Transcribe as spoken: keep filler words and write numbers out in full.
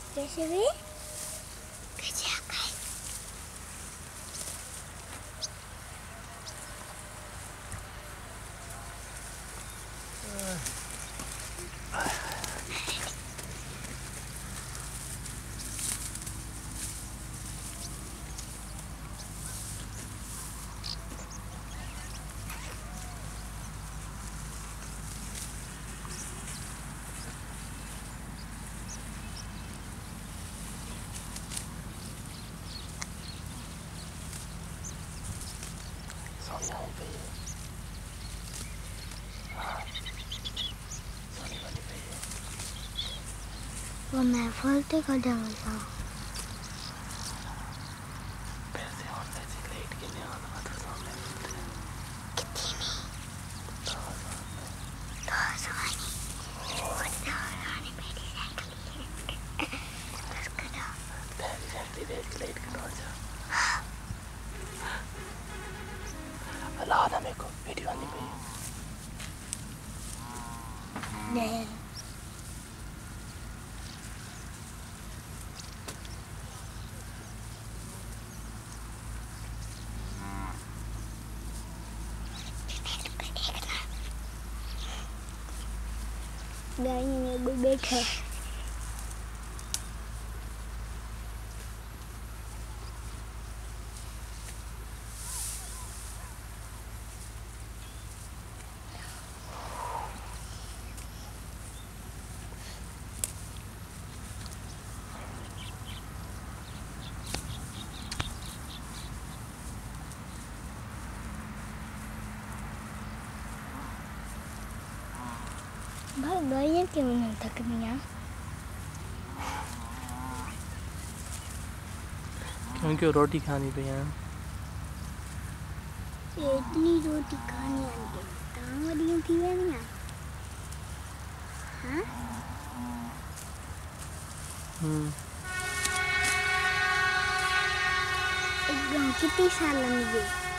कैसे भी कैसे आ गए? वो मैं बोलते को डालता हूँ। पैसे और पैसे लेट के नहीं आना तो सामने बोलते हैं। कितनी में? दो सौ में। दो सौ नहीं। वो दो सौ नहीं मेरी साइकिल। बस करो। तेरी साइकिल देख के लेट के दौड़ जा। अल्लाह ना मेरे को वीडियो आनी चाहिए। नहीं। गाय में भी बैठा है। भाई गायें क्यों नहीं थकनियाँ? क्योंकि रोटी खानी पे हैं। ये इतनी रोटी खानी आती है। काम वाली थी वे नहीं? हाँ? हम्म। एकदम कितनी साल लगी?